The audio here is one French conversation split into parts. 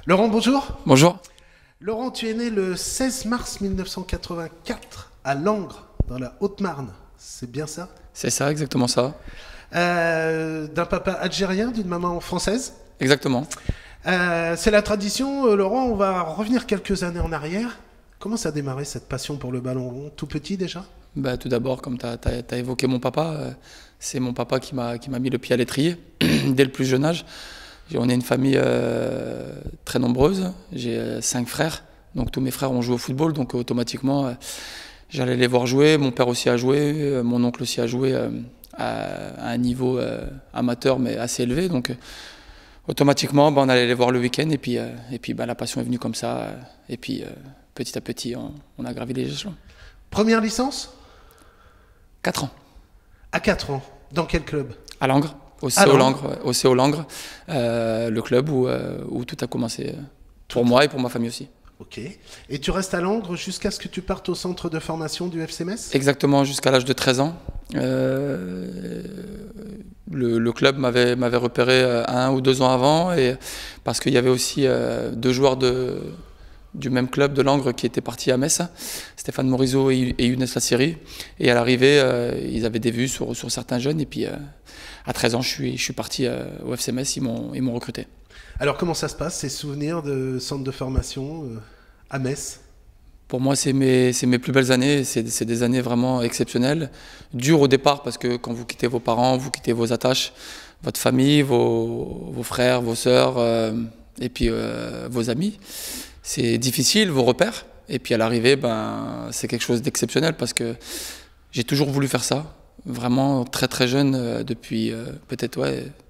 Laurent, bonjour. Bonjour. Laurent, tu es né le 16 mars 1984 à Langres, dans la Haute-Marne. C'est bien ça? C'est ça, exactement ça. D'un papa algérien, d'une maman française. Exactement. C'est la tradition, Laurent, on va revenir quelques années en arrière. Comment ça a démarré cette passion pour le ballon rond? Tout petit déjà? Tout d'abord, comme tu as évoqué mon papa, c'est mon papa qui m'a mis le pied à l'étrier dès le plus jeune âge. On est une famille très nombreuse, j'ai 5 frères, donc tous mes frères ont joué au football, donc automatiquement j'allais les voir jouer, mon père aussi a joué, mon oncle aussi a joué à un niveau amateur mais assez élevé, donc automatiquement on allait les voir le week-end et puis la passion est venue comme ça, et puis petit à petit on a gravi les échelons. Première licence? 4 ans. À 4 ans. Dans quel club? À Langres. Au CO Langres, le club où tout a commencé pour moi et pour ma famille aussi. Ok. Et tu restes à Langres jusqu'à ce que tu partes au centre de formation du FC Metz? Exactement, jusqu'à l'âge de 13 ans. Le club m'avait repéré 1 ou 2 ans avant, et parce qu'il y avait aussi 2 joueurs du même club de Langres qui étaient partis à Metz, Stéphane Morizot et Younes Lassiri. Et à l'arrivée, ils avaient des vues sur certains jeunes, et puis à 13 ans, je suis parti au FC Metz, ils m'ont recruté. Alors comment ça se passe, ces souvenirs de centre de formation à Metz? Pour moi, c'est mes plus belles années, c'est des années vraiment exceptionnelles. Dures au départ, parce que quand vous quittez vos parents, vous quittez vos attaches, votre famille, vos frères, vos sœurs, et puis vos amis. C'est difficile, vos repères. Et puis à l'arrivée, c'est quelque chose d'exceptionnel, parce que j'ai toujours voulu faire ça. Vraiment très très jeune, depuis peut-être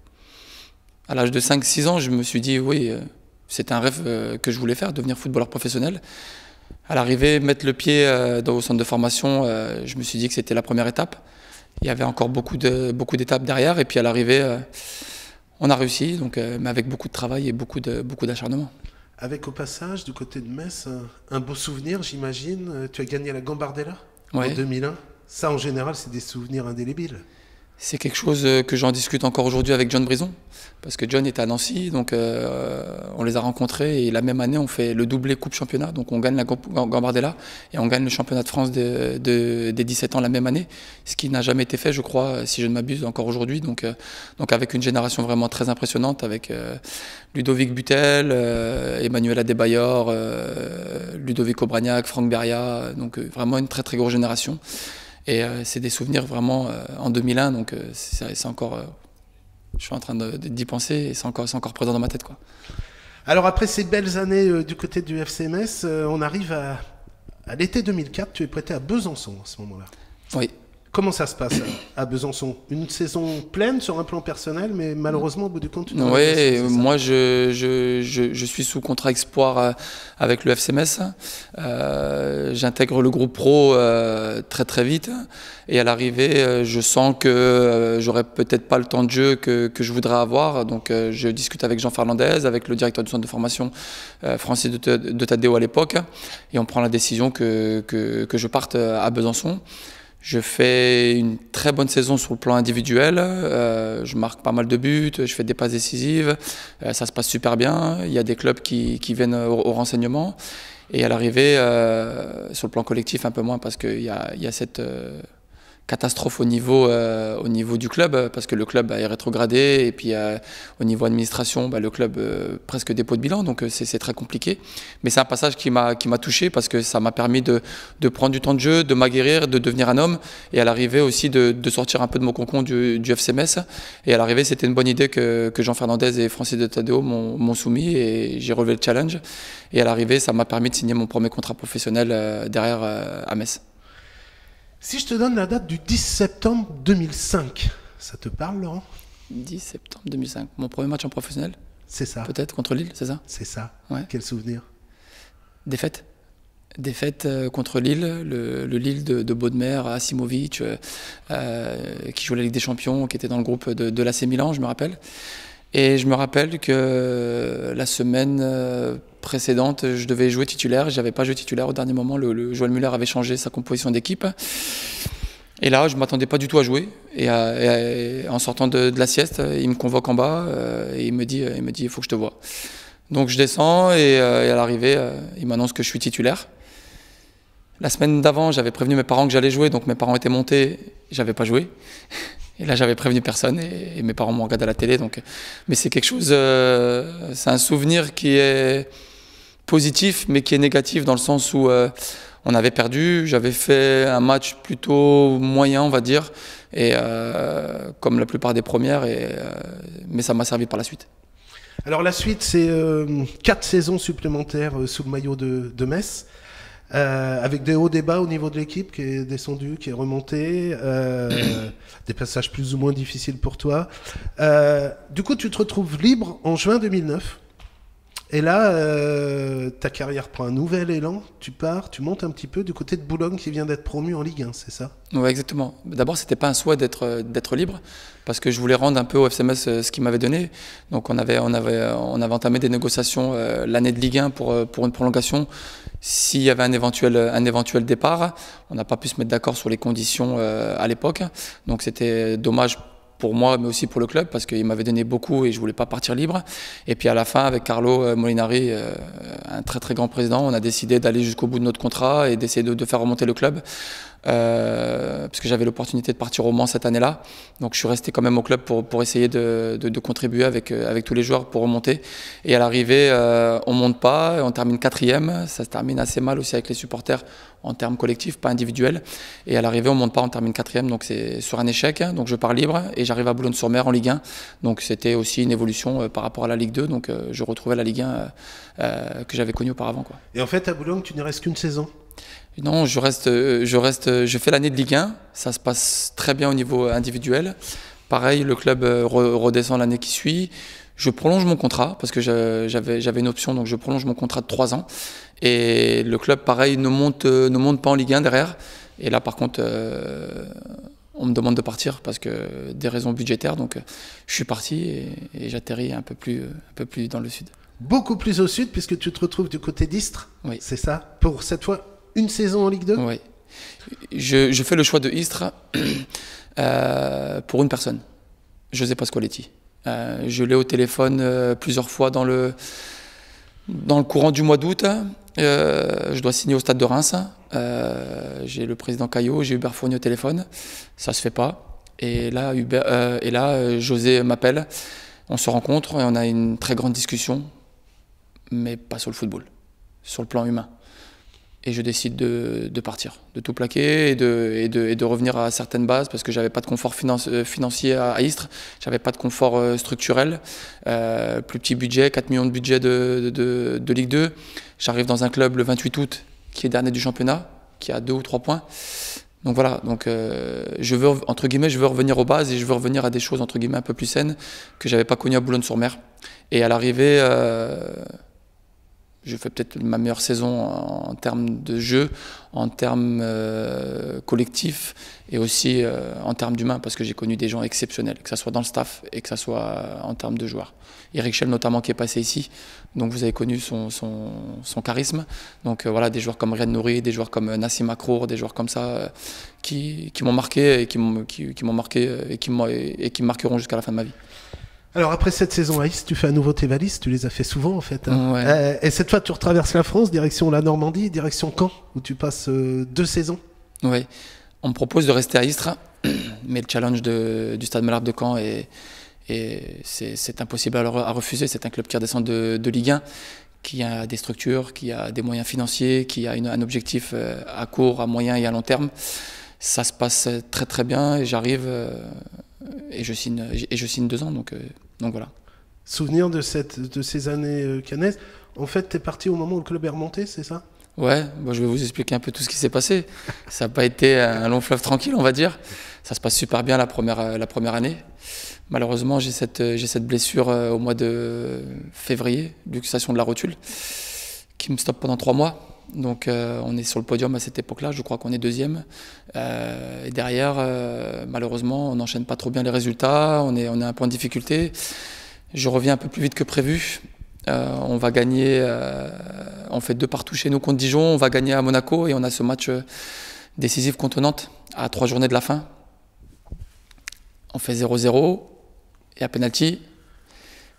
à l'âge de 5-6 ans, je me suis dit oui, c'était un rêve que je voulais faire, devenir footballeur professionnel. À l'arrivée, mettre le pied au centre de formation, je me suis dit que c'était la première étape. Il y avait encore beaucoup d'étapes derrière, et puis à l'arrivée, on a réussi, donc, mais avec beaucoup de travail et beaucoup d'acharnement. Avec au passage, du côté de Metz, un beau souvenir, j'imagine. Tu as gagné la Gambardella en 2001. Ça, en général, c'est des souvenirs indélébiles. C'est quelque chose que j'en discute encore aujourd'hui avec John Brison, parce que John était à Nancy, donc on les a rencontrés, et la même année on fait le doublé Coupe Championnat, donc on gagne la Gambardella et on gagne le championnat de France des 17 ans la même année, ce qui n'a jamais été fait, je crois, si je ne m'abuse, encore aujourd'hui, donc avec une génération vraiment très impressionnante, avec Ludovic Butel, Emmanuel Adebayor, Ludovic Obraniak, Franck Beria, donc vraiment une très très grosse génération. Et c'est des souvenirs vraiment en 2001, donc c'est encore, je suis en train d'y penser, et c'est encore présent dans ma tête, quoi. Alors après ces belles années du côté du FC Metz, on arrive à l'été 2004, tu es prêté à Besançon à ce moment-là. Oui. Comment ça se passe à Besançon? Une saison pleine sur un plan personnel, mais malheureusement au bout du compte tu n'as Oui, moi je suis sous contrat espoir avec le FC Metz. J'intègre le groupe pro très très vite, et à l'arrivée je sens que j'aurai peut-être pas le temps de jeu que je voudrais avoir, donc je discute avec Jean Fernandez, avec le directeur du centre de formation Francis de Tadeo à l'époque, et on prend la décision que je parte à Besançon. Je fais une très bonne saison sur le plan individuel, je marque pas mal de buts, je fais des passes décisives, ça se passe super bien, il y a des clubs qui viennent au renseignement, et à l'arrivée, sur le plan collectif un peu moins, parce qu'il y a cette catastrophe au niveau du club, parce que le club est rétrogradé, et puis au niveau administration, le club presque dépôt de bilan, donc c'est très compliqué. Mais c'est un passage qui m'a touché, parce que ça m'a permis de prendre du temps de jeu, de m'aguerrir, de devenir un homme, et à l'arrivée aussi de sortir un peu de mon cocon du FC Metz. Et à l'arrivée, c'était une bonne idée que Jean Fernandez et Francis de Tadeo m'ont soumis, et j'ai relevé le challenge. Et à l'arrivée, ça m'a permis de signer mon premier contrat professionnel derrière à Metz. Si je te donne la date du 10 septembre 2005, ça te parle, Laurent? 10 septembre 2005, mon premier match en professionnel? C'est ça. Peut-être contre Lille, c'est ça? C'est ça. Ouais. Quel souvenir? Défaite. Défaite contre Lille, le Lille de Baudemer, Asimovic, qui jouait la Ligue des Champions, qui était dans le groupe de l'AC Milan, je me rappelle. Et je me rappelle que la semaine précédente, je devais jouer titulaire. Je n'avais pas joué titulaire au dernier moment. Le Joël Muller avait changé sa composition d'équipe. Et là, je ne m'attendais pas du tout à jouer. Et en sortant de la sieste, il me convoque en bas et il me dit il faut que je te voie. Donc je descends et à l'arrivée, ils m'annoncent que je suis titulaire. La semaine d'avant, j'avais prévenu mes parents que j'allais jouer, donc mes parents étaient montés, j'avais pas joué. Et là, j'avais prévenu personne et mes parents m'ont regardé à la télé. Donc, mais c'est quelque chose, c'est un souvenir qui est positif, mais qui est négatif dans le sens où on avait perdu. J'avais fait un match plutôt moyen, on va dire, et comme la plupart des premières, mais ça m'a servi par la suite. Alors la suite, c'est 4 saisons supplémentaires sous le maillot de Metz. Avec des hauts débats au niveau de l'équipe qui est descendu, qui est remonté, des passages plus ou moins difficiles pour toi. Du coup, tu te retrouves libre en juin 2009. Et là, ta carrière prend un nouvel élan. Tu pars, tu montes un petit peu du côté de Boulogne qui vient d'être promu en Ligue 1, c'est ça? Oui, exactement. D'abord, c'était pas un souhait d'être libre, parce que je voulais rendre un peu au FC Metz ce qu'il m'avait donné. Donc on avait entamé des négociations l'année de Ligue 1 pour une prolongation. S'il y avait un éventuel départ, on n'a pas pu se mettre d'accord sur les conditions à l'époque. Donc c'était dommage pour moi, mais aussi pour le club, parce qu'il m'avait donné beaucoup et je voulais pas partir libre. Et puis à la fin, avec Carlo Molinari, un très très grand président, on a décidé d'aller jusqu'au bout de notre contrat et d'essayer de faire remonter le club. Parce que j'avais l'opportunité de partir au Mans cette année-là. Donc je suis resté quand même au club pour essayer de contribuer avec tous les joueurs pour remonter. Et à l'arrivée, on ne monte pas, on termine 4e. Ça se termine assez mal aussi avec les supporters en termes collectifs, pas individuels. Et à l'arrivée, on ne monte pas, on termine 4e. Donc c'est sur un échec. Donc je pars libre et j'arrive à Boulogne-sur-Mer en Ligue 1. Donc c'était aussi une évolution par rapport à la Ligue 2. Donc je retrouvais la Ligue 1 que j'avais connue auparavant, quoi. Et en fait, à Boulogne, tu n'y restes qu'une saison? Non, je fais l'année de Ligue 1, ça se passe très bien au niveau individuel. Pareil, le club redescend l'année qui suit. Je prolonge mon contrat, parce que j'avais une option, donc je prolonge mon contrat de 3 ans. Et le club, pareil, ne monte pas en Ligue 1 derrière. Et là, par contre, on me demande de partir, parce que des raisons budgétaires. Donc je suis parti et j'atterris un peu plus dans le sud. Beaucoup plus au sud, puisque tu te retrouves du côté d'Istres, oui. C'est ça? Pour cette fois, une saison en Ligue 2? Oui. Je fais le choix de Istres pour une personne, José Pasqualetti. Je l'ai au téléphone plusieurs fois dans le courant du mois d'août. Je dois signer au stade de Reims. J'ai le président Caillot, j'ai Hubert Fournier au téléphone. Ça se fait pas. Et là, José m'appelle. On se rencontre et on a une très grande discussion, mais pas sur le football, sur le plan humain. Et je décide de partir, de tout plaquer et de revenir à certaines bases, parce que j'avais pas de confort financier à Istres, j'avais pas de confort structurel, plus petit budget, 4 millions de budget de Ligue 2. J'arrive dans un club le 28 août qui est dernier du championnat, qui a 2 ou 3 points. Donc voilà, je veux revenir aux bases et je veux revenir à des choses entre guillemets un peu plus saines que j'avais pas connues à Boulogne-sur-Mer. Et à l'arrivée, je fais peut-être ma meilleure saison en termes de jeu, en termes collectifs et aussi en termes d'humains, parce que j'ai connu des gens exceptionnels, que ce soit dans le staff et que ce soit en termes de joueurs. Eric Schell notamment qui est passé ici, donc vous avez connu son charisme. Donc voilà, des joueurs comme Riyad Nouri, des joueurs comme Nassim Akrour, des joueurs comme ça qui m'ont marqué et qui me marqueront jusqu'à la fin de ma vie. Alors après cette saison à Istres, tu fais à nouveau tes valises, tu les as fait souvent en fait. Hein. Ouais. Et cette fois tu retraverses la France, direction la Normandie, direction Caen, où tu passes 2 saisons. Oui, on me propose de rester à Istres, mais le challenge du Stade Malherbe de Caen c'est impossible à refuser. C'est un club qui redescend de Ligue 1, qui a des structures, qui a des moyens financiers, qui a un objectif à court, à moyen et à long terme. Ça se passe très très bien et j'arrive et je signe 2 ans, donc voilà. Souvenir de ces années cannaises. En fait, tu es parti au moment où le club est remonté, c'est ça? Ouais, bon, je vais vous expliquer un peu tout ce qui s'est passé. Ça n'a pas été un long fleuve tranquille, on va dire. Ça se passe super bien la première année. Malheureusement, j'ai cette blessure au mois de février, luxation de la rotule, qui me stoppe pendant 3 mois. Donc on est sur le podium à cette époque-là, je crois qu'on est 2e. Et derrière, malheureusement, on n'enchaîne pas trop bien les résultats, on est un peu en difficulté. Je reviens un peu plus vite que prévu. On va gagner, on fait 2 partout chez nous contre Dijon, on va gagner à Monaco et on a ce match décisif contre Nantes à 3 journées de la fin. On fait 0-0 et à penalty.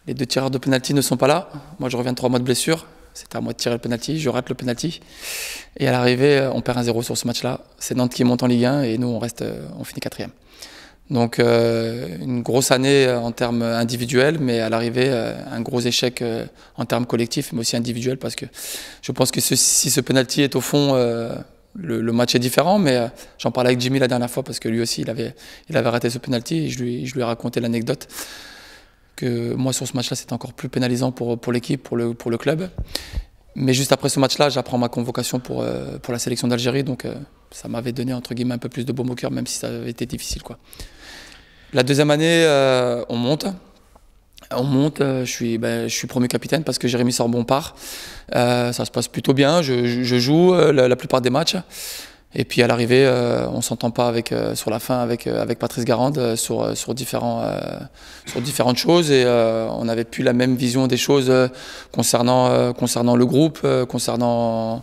Les 2 tireurs de penalty ne sont pas là. Moi, je reviens de 3 mois de blessure. C'était à moi de tirer le penalty. Je rate le penalty. Et à l'arrivée, on perd 1-0 sur ce match-là. C'est Nantes qui monte en Ligue 1 et nous, on finit 4e. Donc, une grosse année en termes individuels, mais à l'arrivée, un gros échec en termes collectifs, mais aussi individuels, parce que je pense que si ce penalty est au fond, le match est différent. Mais j'en parlais avec Jimmy la dernière fois, parce que lui aussi, il avait raté ce penalty, et je lui ai raconté l'anecdote que moi, sur ce match-là, c'était encore plus pénalisant pour l'équipe, pour le club. Mais juste après ce match-là, j'apprends ma convocation pour la sélection d'Algérie, donc ça m'avait donné, entre guillemets, un peu plus de baume au cœur, même si ça avait été difficile, quoi. La 2e année, on monte. Je suis promu capitaine parce que Jérémy Sorbon part. Ça se passe plutôt bien. Je joue la plupart des matchs. Et puis à l'arrivée, on s'entend pas sur la fin avec Patrice Garande sur différentes choses. Et on n'avait plus la même vision des choses concernant le groupe, concernant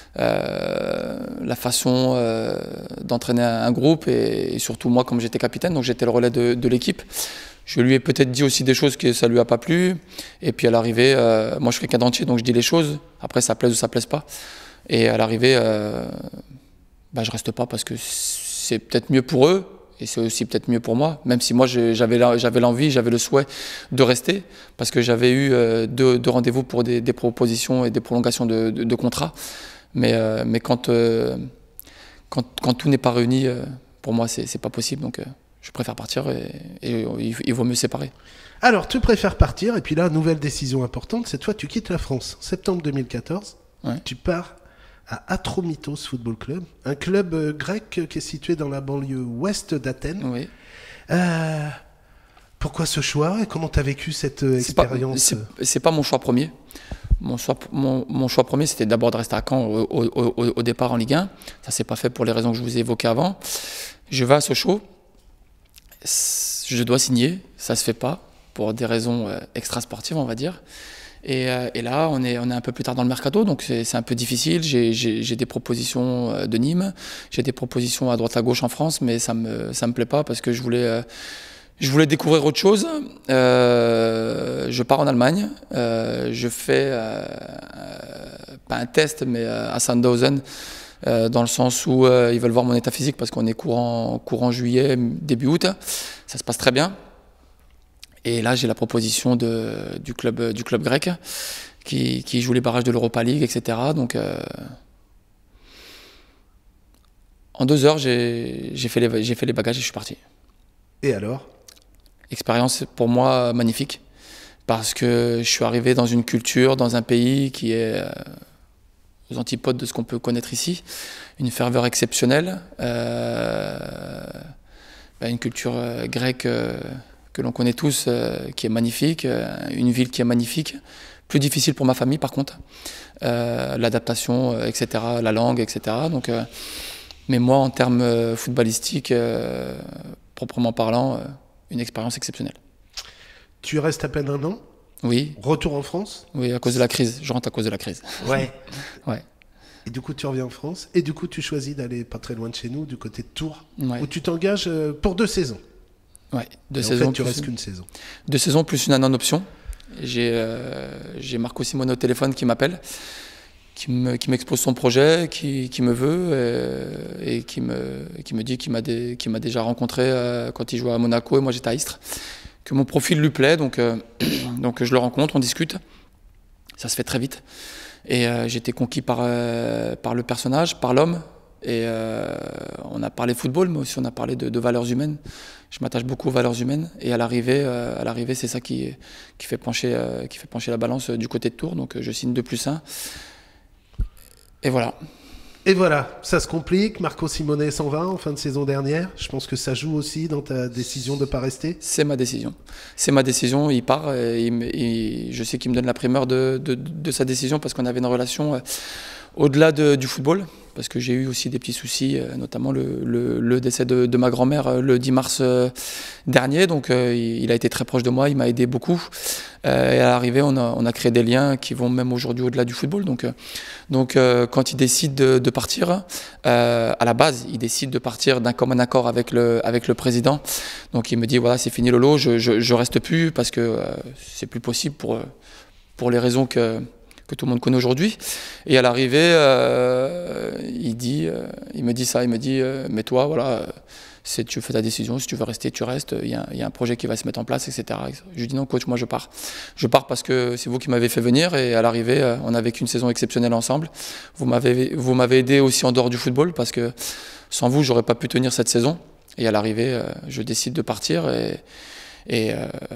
la façon d'entraîner un groupe et surtout moi comme j'étais capitaine, donc j'étais le relais de l'équipe. Je lui ai peut-être dit aussi des choses que ça lui a pas plu, et puis à l'arrivée, moi je suis quelqu'un d'entier, donc je dis les choses, après ça plaise ou ça plaise pas, et à l'arrivée je reste pas parce que c'est peut-être mieux pour eux et c'est aussi peut-être mieux pour moi, même si moi j'avais l'envie, j'avais le souhait de rester, parce que j'avais eu deux rendez-vous pour des propositions et des prolongations de contrats. Mais quand tout n'est pas réuni, pour moi, c'est pas possible. Donc, je préfère partir et il vaut mieux séparer. Alors, tu préfères partir, et puis là, nouvelle décision importante, c'est toi, tu quittes la France. Septembre 2014, ouais. Tu pars à Atromitos Football Club, un club grec qui est situé dans la banlieue ouest d'Athènes. Oui. Pourquoi ce choix et comment tu as vécu cette expérience? C'est pas mon choix premier. Mon choix premier, c'était d'abord de rester à Caen au départ en Ligue 1. Ça s'est pas fait pour les raisons que je vous ai évoquées avant. Je vais à Sochaux. Je dois signer. Ça se fait pas pour des raisons extra-sportives, on va dire. Et là, on est un peu plus tard dans le mercato, donc c'est un peu difficile. J'ai des propositions de Nîmes. J'ai des propositions à droite à gauche en France, mais ça me plaît pas parce que je voulais découvrir autre chose. Je pars en Allemagne. Je fais pas un test, mais à Sandhausen, dans le sens où ils veulent voir mon état physique parce qu'on est courant juillet, début août. Ça se passe très bien. Et là, j'ai la proposition du club grec qui joue les barrages de l'Europa League, etc. Donc, en 2 heures, j'ai fait les bagages et je suis parti. Et alors ? Expérience pour moi magnifique, parce que je suis arrivé dans une culture, dans un pays qui est aux antipodes de ce qu'on peut connaître ici, une ferveur exceptionnelle, une culture grecque que l'on connaît tous, qui est magnifique, une ville qui est magnifique, plus difficile pour ma famille par contre, l'adaptation, etc., la langue, etc. Donc, mais moi en termes footballistiques, proprement parlant, une expérience exceptionnelle. Tu restes à peine 1 an ? Oui. Retour en France ? Oui, à cause de la crise. Je rentre à cause de la crise. Ouais. Ouais. Et du coup, tu reviens en France. Et du coup, tu choisis d'aller pas très loin de chez nous, du côté de Tours, ouais. Où tu t'engages pour 2 saisons. Ouais, 2 saisons. En fait, tu restes qu'une saison. 2 saisons plus une année en option. J'ai Marco Simone au téléphone qui m'appelle, qui m'expose son projet, qui me veut et qui me dit qu'il m'a déjà rencontré quand il jouait à Monaco et moi j'étais à Istres, que mon profil lui plaît, donc je le rencontre, on discute, ça se fait très vite et j'étais conquis par le personnage, par l'homme et on a parlé football mais aussi on a parlé de valeurs humaines. Je m'attache beaucoup aux valeurs humaines et à l'arrivée c'est ça qui fait pencher la balance du côté de Tours, donc je signe 2+1. Et voilà. Et voilà, ça se complique. Marco Simone s'en va en fin de saison dernière. Je pense que ça joue aussi dans ta décision de ne pas rester. C'est ma décision. Il part. Et je sais qu'il me donne la primeur de sa décision parce qu'on avait une relation au-delà du football. parce que j'ai eu aussi des petits soucis, notamment le décès de ma grand-mère le 10 mars dernier. Donc il a été très proche de moi, il m'a aidé beaucoup. Et à l'arrivée, on a créé des liens qui vont même aujourd'hui au-delà du football. Donc quand il décide de partir, à la base, il décide de partir d'un commun accord avec le président. Donc il me dit, voilà, c'est fini Lolo, je reste plus parce que c'est plus possible pour les raisons que tout le monde connaît aujourd'hui. Et à l'arrivée, il me dit ça, il me dit, mais toi, voilà, tu fais ta décision, si tu veux rester, tu restes, il y a un projet qui va se mettre en place, etc. Je lui dis non, coach, moi je pars. Je pars parce que c'est vous qui m'avez fait venir, et à l'arrivée, on a vécu une saison exceptionnelle ensemble. Vous m'avez aidé aussi en dehors du football, parce que sans vous, j'aurais pas pu tenir cette saison. Et à l'arrivée, je décide de partir, et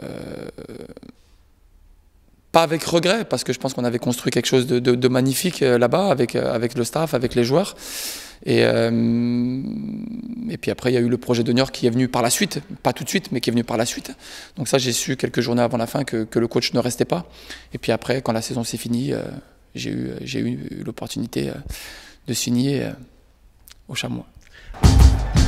pas avec regret, parce que je pense qu'on avait construit quelque chose de magnifique là-bas, avec le staff, avec les joueurs. Et puis après, il y a eu le projet de New York qui est venu par la suite, pas tout de suite, mais qui est venu par la suite. Donc ça, j'ai su quelques journées avant la fin que le coach ne restait pas. Et puis après, quand la saison s'est finie, j'ai eu l'opportunité de signer au Chamois.